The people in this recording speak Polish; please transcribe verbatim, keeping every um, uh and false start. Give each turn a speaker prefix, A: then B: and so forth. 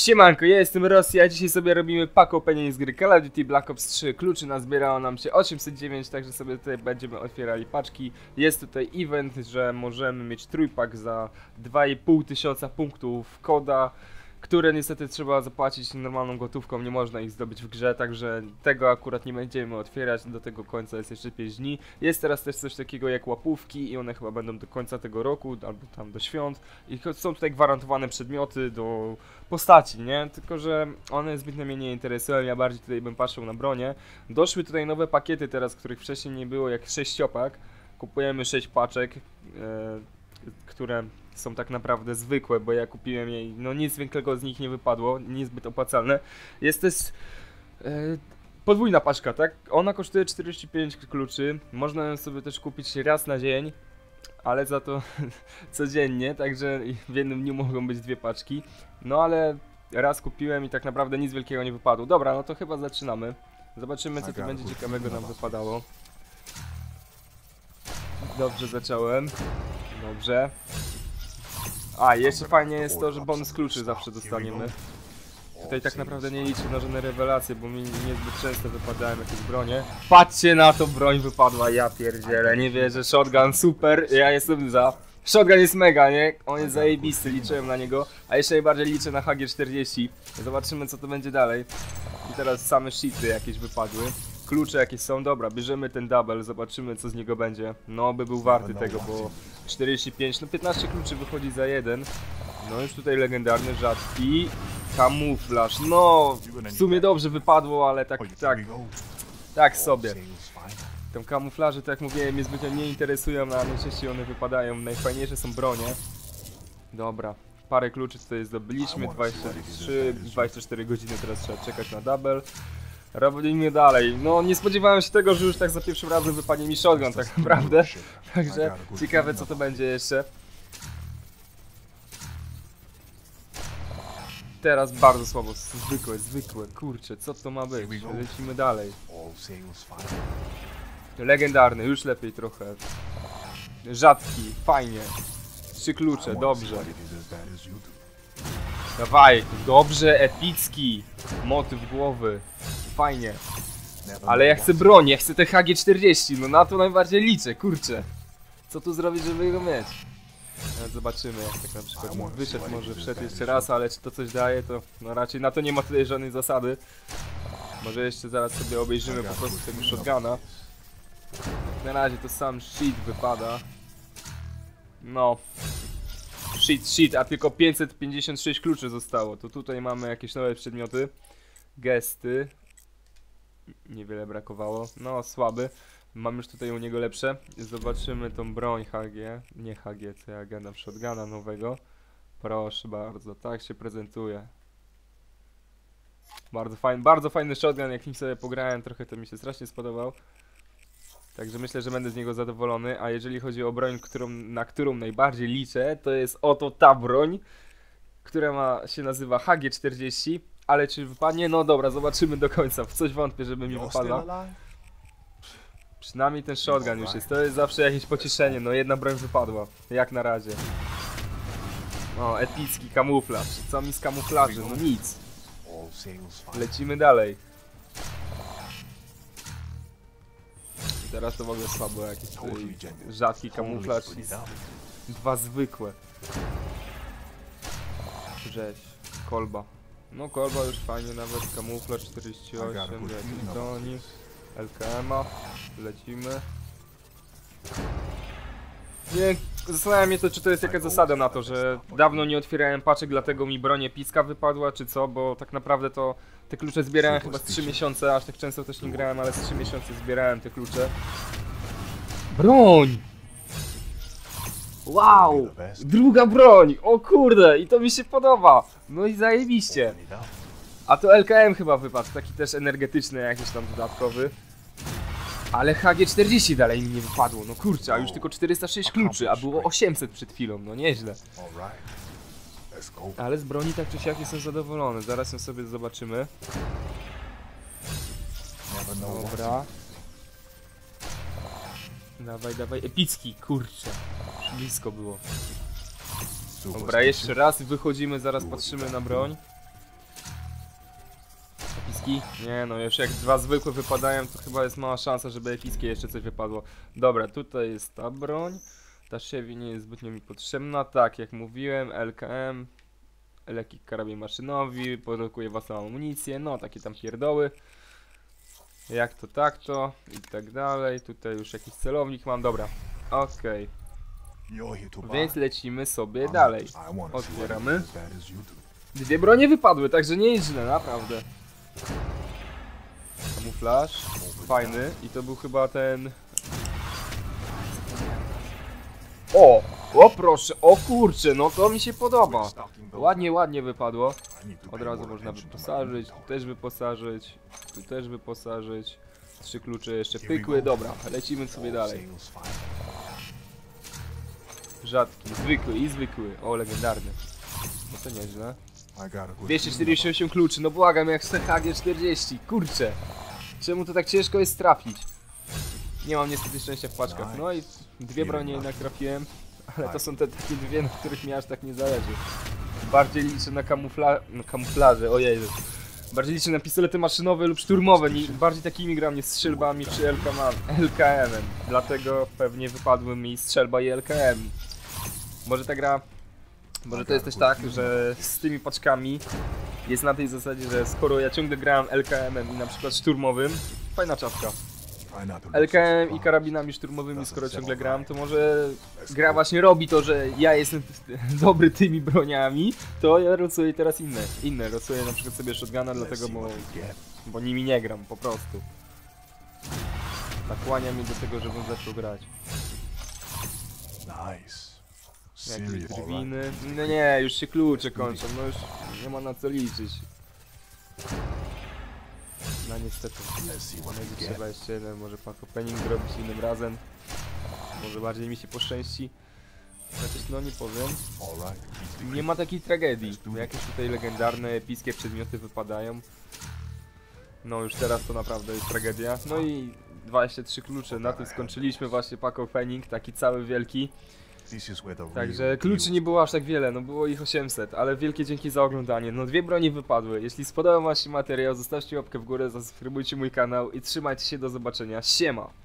A: Siemanko, ja jestem Rosja, a dzisiaj sobie robimy pack opening z gry Call of Duty Black Ops trzy. Kluczy nazbierało nam się osiemset dziewięć, także sobie tutaj będziemy otwierali paczki. Jest tutaj event, że możemy mieć trójpak za dwa i pół tysiąca punktów koda, które niestety trzeba zapłacić normalną gotówką, nie można ich zdobyć w grze, także tego akurat nie będziemy otwierać, do tego końca jest jeszcze pięć dni. Jest teraz też coś takiego jak łapówki i one chyba będą do końca tego roku, albo tam do świąt. I są tutaj gwarantowane przedmioty do postaci, nie? Tylko że one zbytnio mnie nie interesują, ja bardziej tutaj bym patrzył na bronię. Doszły tutaj nowe pakiety teraz, których wcześniej nie było, jak sześciopak. Kupujemy sześć paczek, e, które są tak naprawdę zwykłe, bo ja kupiłem jej, no nic zwykłego z nich nie wypadło, niezbyt opłacalne. Jest też e, podwójna paczka, tak? Ona kosztuje czterdzieści pięć kluczy, można ją sobie też kupić raz na dzień, ale za to codziennie, także w jednym dniu mogą być dwie paczki. No ale raz kupiłem i tak naprawdę nic wielkiego nie wypadło. Dobra, no to chyba zaczynamy. Zobaczymy, co tu będzie ciekawego nam wypadało. Dobrze zacząłem. Dobrze. A, jeszcze fajnie jest to, że bonus kluczy zawsze dostaniemy. Tutaj tak naprawdę nie liczę na żadne rewelacje, bo mi niezbyt często wypadają jakieś bronie. Patrzcie na to, broń wypadła, ja pierdzielę, nie wierzę, shotgun super, ja jestem za. Shotgun jest mega, nie? On jest zajebisty, liczyłem na niego, a jeszcze najbardziej liczę na H G czterdzieści. Zobaczymy, co to będzie dalej. I teraz same shity jakieś wypadły. Klucze jakieś są, dobra, bierzemy ten double, zobaczymy, co z niego będzie. No, by był warty tego, bo czterdzieści pięć, no piętnaście kluczy wychodzi za jeden. No już tutaj legendarny, rzadki. Kamuflaż, no w sumie dobrze wypadło, ale tak, tak, tak sobie. Te kamuflaże, tak jak mówiłem, mnie zbytnio nie interesują, a najczęściej one wypadają. Najfajniejsze są bronie. Dobra, parę kluczy tutaj zdobyliśmy, dwadzieścia trzy, dwadzieścia cztery godziny teraz trzeba czekać na double. Robimy dalej. No nie spodziewałem się tego, że już tak za pierwszym razem wypadnie mi shotgun tak naprawdę. Także ciekawe, co to będzie jeszcze. Teraz bardzo słabo, zwykłe, zwykłe, kurczę, co to ma być? Lecimy dalej. Legendarny, już lepiej trochę. Rzadki, fajnie. Trzy klucze, dobrze. Dawaj, dobrze, epicki. Motyw głowy, fajnie. Ale ja chcę broń, ja chcę te H G czterdzieści, no na to najbardziej liczę, kurczę. Co tu zrobić, żeby go mieć? Zobaczymy, jak tak na przykład wyszedł, może wszedł jeszcze raz, ale czy to coś daje, to no raczej na to nie ma tutaj żadnej zasady. Może jeszcze zaraz sobie obejrzymy po prostu tego shotguna. Na razie to sam shit wypada. No. Shit, shit, a tylko pięćset pięćdziesiąt sześć kluczy zostało. To tutaj mamy jakieś nowe przedmioty. Gesty. Niewiele brakowało. No, słaby. Mam już tutaj u niego lepsze. Zobaczymy tą broń H G. Nie H G, co ja gadam, shotguna nowego. Proszę bardzo, tak się prezentuje. Bardzo fajny, bardzo fajny shotgun, jak nim sobie pograłem, trochę to mi się strasznie spodobał. Także myślę, że będę z niego zadowolony. A jeżeli chodzi o broń, którą, na którą najbardziej liczę, to jest oto ta broń, która ma, się nazywa H G czterdzieści. Ale czy wypadnie? No dobra, zobaczymy do końca. W coś wątpię, żeby mi wypadła. Przynajmniej ten shotgun już jest, to jest zawsze jakieś pocieszenie, no jedna broń wypadła, jak na razie. O, epicki kamuflaż, co mi z kamuflaży, no nic. Lecimy dalej. I teraz to w ogóle słabo, jakiś tutaj rzadki kamuflaż i dwa zwykłe. Rzeź, kolba. No kolba już fajnie, nawet kamuflaż czterdzieści osiem, broni. L K M-a, lecimy. Nie, zastanawiam mnie to, czy to jest jakaś zasada na to, że dawno nie otwierałem paczek, dlatego mi broń epicka wypadła, czy co, bo tak naprawdę to te klucze zbierałem chyba z trzy miesiące, aż tak często też nie grałem, ale z trzy miesiące zbierałem te klucze. Broń! Wow! Druga broń! O kurde! I to mi się podoba! No i zajebiście! A to L K M chyba wypadł, taki też energetyczny, jakiś tam dodatkowy. Ale H G czterdzieści dalej mi nie wypadło, no kurczę, a już tylko czterysta sześć kluczy, a było osiemset przed chwilą, no nieźle. Ale z broni tak czy siak jestem zadowolony, zaraz ją sobie zobaczymy. Dobra. Dawaj, dawaj, epicki, kurczę, blisko było. Dobra, jeszcze raz wychodzimy, zaraz patrzymy na broń. epicki? Nie no, już jak dwa zwykłe wypadają, to chyba jest mała szansa, żeby epickie jeszcze coś wypadło. Dobra, tutaj jest ta broń. Ta Chevy nie jest zbytnio mi potrzebna. Tak, jak mówiłem, L K M. Lekki karabin maszynowy, produkuje własną amunicję, no takie tam pierdoły. Jak to, tak to i tak dalej. Tutaj już jakiś celownik mam, dobra. Okej. Więc lecimy sobie dalej. Otwieramy. Dwie bronie wypadły, także nie jest źle, naprawdę. Kamuflaż. Fajny. I to był chyba ten... O! O proszę, o kurczę, no to mi się podoba. Ładnie, ładnie wypadło. Od razu można wyposażyć, tu też wyposażyć, tu też wyposażyć. Trzy klucze jeszcze pykły, dobra, lecimy sobie dalej. Rzadki, zwykły i zwykły, o legendarny. No to nieźle. dwieście czterdzieści osiem kluczy, no błagam, jak z H G czterdzieści, kurczę. Czemu to tak ciężko jest trafić? Nie mam niestety szczęścia w paczkach, no i dwie bronie jednak trafiłem. Ale to są te takie dwie, na których mi aż tak nie zależy. Bardziej liczę na kamufla... na kamuflaże, ojej. Bardziej liczę na pistolety maszynowe lub szturmowe, nie, bardziej takimi gram, nie strzelbami czy L K M-em. Dlatego pewnie wypadły mi strzelba i L K M. Może ta gra... Może to jest też tak, że z tymi paczkami jest na tej zasadzie, że skoro ja ciągle grałem L K M-em i na przykład szturmowym, fajna czapka. L K M i karabinami szturmowymi, skoro ciągle gram, to może gra właśnie robi to, że ja jestem dobry tymi broniami, to ja losuję teraz inne, inne, losuję na przykład sobie shotguna, dlatego bo, bo nimi nie gram, po prostu. Nakłania mnie do tego, żebym zaczął grać. Jakieś drwiny, no nie, już się klucze kończą, no już nie ma na co liczyć. No niestety, będzie trzeba jeszcze jeden, może pack opening zrobić innym razem. Może bardziej mi się poszczęści. Chociaż no nie powiem. Nie ma takiej tragedii. Jakieś tutaj legendarne, epickie przedmioty wypadają. No już teraz to naprawdę jest tragedia. No i dwadzieścia trzy klucze, na tym skończyliśmy właśnie pack opening, taki cały wielki. Także kluczy nie było aż tak wiele, no było ich osiemset, ale wielkie dzięki za oglądanie. No dwie broni wypadły. Jeśli spodobał wam się materiał, zostawcie łapkę w górę, zasubskrybujcie mój kanał i trzymajcie się, do zobaczenia. Siema!